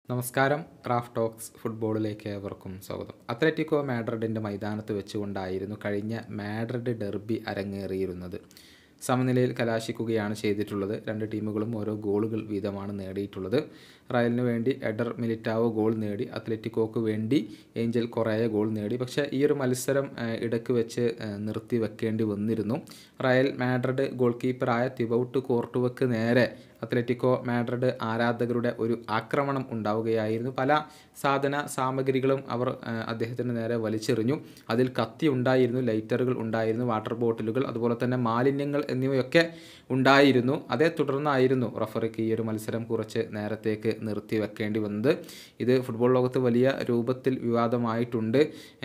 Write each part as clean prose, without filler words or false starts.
നമസ്കാരം. Raf talks ഫുട്ബോളിലേക്ക് ഏവർക്കും സ്വാഗതം. അത്ലറ്റിക്കോ മാഡ്രിഡിൻ്റെ മൈതാനത്ത് വെച്ചുകൊണ്ടായിരുന്നു കഴിഞ്ഞ മാഡ്രിഡ് ഡെർബി അരങ്ങേറിയിരുന്നത്. സമനിലയിൽ കലാശിക്കുകയാണ് ചെയ്തിട്ടുള്ളത്. രണ്ട് ടീമുകളും ഓരോ ഗോളുകൾ വീതമാണ് നേടിയിട്ടുള്ളത്. റയലിന് വേണ്ടി എഡർ മിലിറ്റാവോ ഗോൾ നേടി, അത്ലറ്റിക്കോക്ക് വേണ്ടി ഏഞ്ചൽ കൊറേയ ഗോൾ നേടി. പക്ഷേ ഈ ഒരു മത്സരം ഇടയ്ക്ക് വെച്ച് നിർത്തി വെക്കേണ്ടി വന്നിരുന്നു. റയൽ മാഡ്രിഡ് ഗോൾ കീപ്പറായ തിബൌട്ട് കോർട്ടുവക്ക് നേരെ അത്ലറ്റിക്കോ മാഡ്രിഡ് ആരാധകരുടെ ഒരു ആക്രമണം ഉണ്ടാവുകയായിരുന്നു. പല സാധന സാമഗ്രികളും അവർ അദ്ദേഹത്തിന് നേരെ വലിച്ചെറിഞ്ഞു. അതിൽ കത്തി ഉണ്ടായിരുന്നു, ലൈറ്ററുകൾ ഉണ്ടായിരുന്നു, വാട്ടർ ബോട്ടിലുകൾ, അതുപോലെ തന്നെ മാലിന്യങ്ങൾ എന്നിവയൊക്കെ ഉണ്ടായിരുന്നു. അതേ തുടർന്നായിരുന്നു റഫറിക്ക് ഈ ഒരു മത്സരം കുറച്ച് നേരത്തേക്ക് നിർത്തി വെക്കേണ്ടി വന്നത്. ഇത് ഫുട്ബോൾ ലോകത്ത് വലിയ രൂപത്തിൽ വിവാദമായിട്ടുണ്ട്.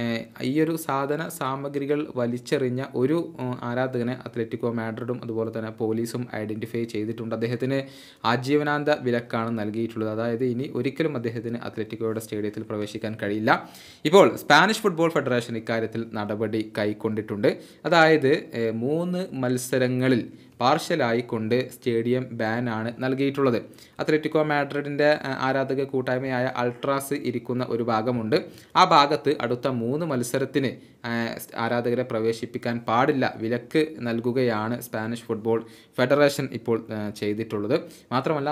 ഈ ഒരു സാധന സാമഗ്രികൾ വലിച്ചെറിഞ്ഞ ഒരു ആരാധകനെ അത്ലറ്റിക്കോ മാഡ്രിഡും അതുപോലെ തന്നെ പോലീസും ഐഡൻറ്റിഫൈ ചെയ്തിട്ടുണ്ട്. അദ്ദേഹത്തിന് ആജീവനാന്ത വിലക്കാണ് നൽകിയിട്ടുള്ളത്. അതായത് ഇനി ഒരിക്കലും അദ്ദേഹത്തിന് അത്ലറ്റിക്കോയുടെ സ്റ്റേഡിയത്തിൽ പ്രവേശിക്കാൻ കഴിയില്ല. ഇപ്പോൾ സ്പാനിഷ് ഫുട്ബോൾ ഫെഡറേഷൻ ഇക്കാര്യത്തിൽ നടപടി കൈക്കൊണ്ടിട്ടുണ്ട്. അതായത് 3 മത്സരങ്ങളിൽ പാർഷ്യലായിക്കൊണ്ട് സ്റ്റേഡിയം ബാനാണ് നൽകിയിട്ടുള്ളത്. അത്ലറ്റിക്കോ മാഡ്രിഡിൻ്റെ ആരാധക കൂട്ടായ്മയായ അൾട്രാസ് ഇരിക്കുന്ന ഒരു ഭാഗമുണ്ട്. ആ ഭാഗത്ത് അടുത്ത 3 മത്സരത്തിന് ആരാധകരെ പ്രവേശിപ്പിക്കാൻ പാടില്ല, വിലക്ക് നൽകുകയാണ് സ്പാനിഷ് ഫുട്ബോൾ ഫെഡറേഷൻ ഇപ്പോൾ ചെയ്തിട്ടുള്ളത്. മാത്രമല്ല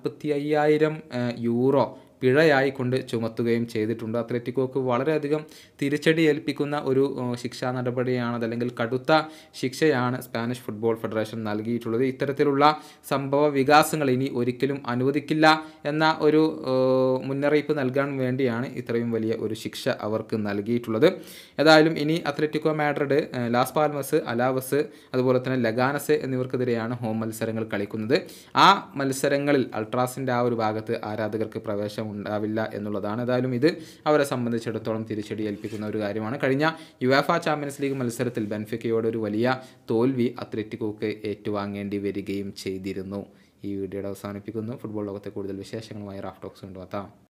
45,000 യൂറോ പിഴയായിക്കൊണ്ട് ചുമത്തുകയും ചെയ്തിട്ടുണ്ട്. അത്ലറ്റിക്കോക്ക് വളരെയധികം തിരിച്ചടി ഏൽപ്പിക്കുന്ന ഒരു ശിക്ഷാ നടപടിയാണ്, അതല്ലെങ്കിൽ കടുത്ത ശിക്ഷയാണ് സ്പാനിഷ് ഫുട്ബോൾ ഫെഡറേഷൻ നൽകിയിട്ടുള്ളത്. ഇത്തരത്തിലുള്ള സംഭവ വികാസങ്ങൾ ഇനി ഒരിക്കലും അനുവദിക്കില്ല എന്ന ഒരു മുന്നറിയിപ്പ് നൽകാൻ വേണ്ടിയാണ് ഇത്രയും വലിയ ഒരു ശിക്ഷ അവർക്ക് നൽകിയിട്ടുള്ളത്. ഏതായാലും ഇനി Atletico Madrid Las Palmas, Alaves, അതുപോലെ തന്നെ ലഗാനസ് എന്നിവർക്കെതിരെയാണ് ഹോം മത്സരങ്ങൾ കളിക്കുന്നത്. ആ മത്സരങ്ങളിൽ അൾട്രാസിൻ്റെ ആ ഒരു ഭാഗത്ത് ആരാധകർക്ക് പ്രവേശനം ഉണ്ടാവില്ല എന്നുള്ളതാണ്. ഏതായാലും ഇത് അവരെ സംബന്ധിച്ചിടത്തോളം തിരിച്ചടി ഏൽപ്പിക്കുന്ന ഒരു കാര്യമാണ്. കഴിഞ്ഞ യുവേഫ ചാമ്പ്യൻസ് ലീഗ് മത്സരത്തിൽ ബെൻഫിക്കയോട് ഒരു വലിയ തോൽവി അത്ലറ്റിക്കോക്ക് ഏറ്റുവാങ്ങേണ്ടി വരികയും ചെയ്തിരുന്നു. ഈ വീഡിയോയുടെ അവസാനിപ്പിക്കുന്നു. ഫുട്ബോൾ ലോകത്തെ കൂടുതൽ വിശേഷങ്ങളുമായി റാഫ് ടോക്സ് കൊണ്ടുവെത്താം.